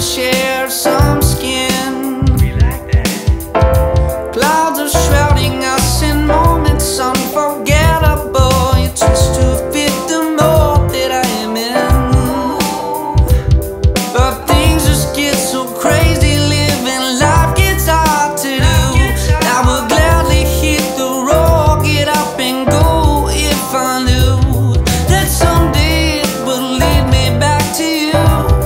share some skin. Clouds are shrouding us in moments unforgettable. You twist to fit the mold that I am in, but things just get so crazy. Living life gets hard to do. I would gladly hit the road, get up and go if I knew that someday it would lead me back to you.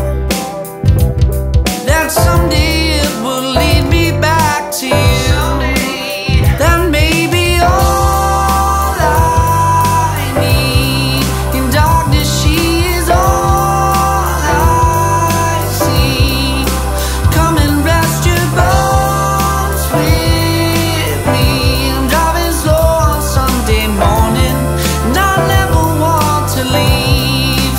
That someday it would lead me back to you. That may be all I need. In darkness she is all I see. Come and rest your bones with me. I'm driving slow on Sunday morning, and I never want to leave.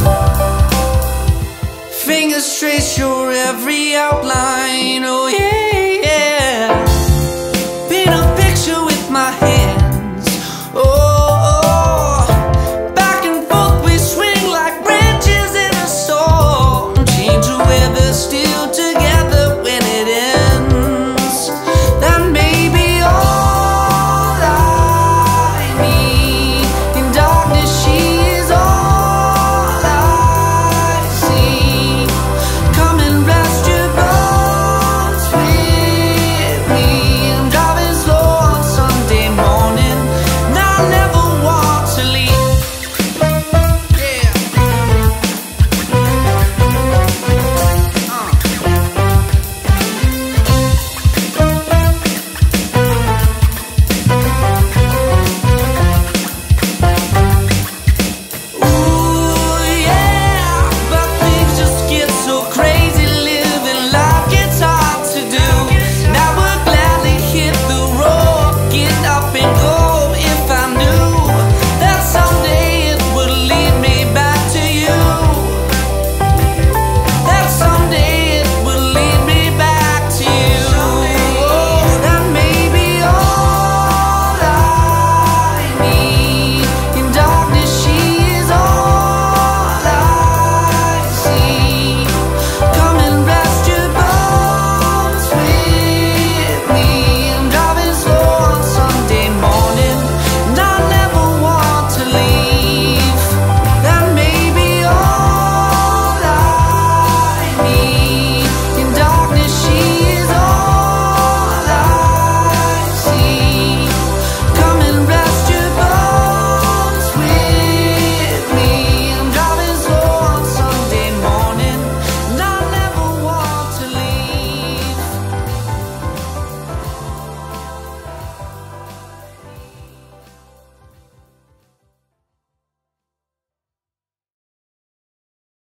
Fingers trace your every outline, oh yeah. Paint a picture with my hands, oh. Back and forth we swing like branches in a storm. Change the weather still